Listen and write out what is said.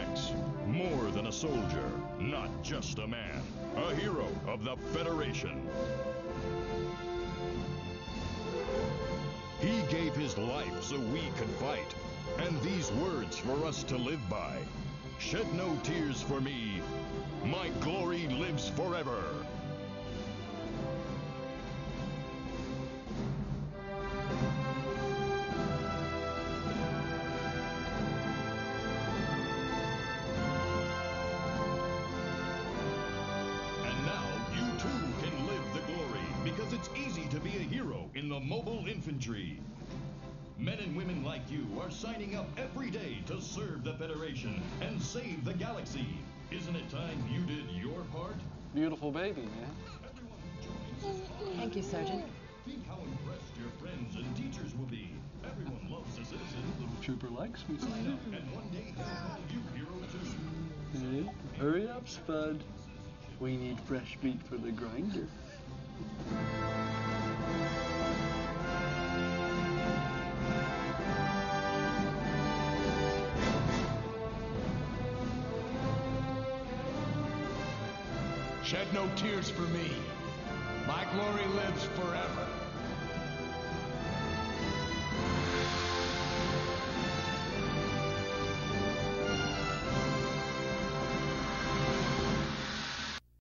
ranks. More than a soldier, not just a man. A hero of the Federation. He gave his life so we could fight. And these words for us to live by. Shed no tears for me. My glory lives forever. Because it's easy to be a hero in the mobile infantry. Men and women like you are signing up every day to serve the Federation and save the galaxy. Isn't it time you did your part? Beautiful baby, man. Thank you, Sergeant. Think how impressed your friends and teachers will be. Everyone loves a citizen. Little trooper likes me. Sign up, and one day he'll call you hero too. Hey, hurry up, Spud. We need fresh meat for the grinder. Shed no tears for me. My glory lives forever.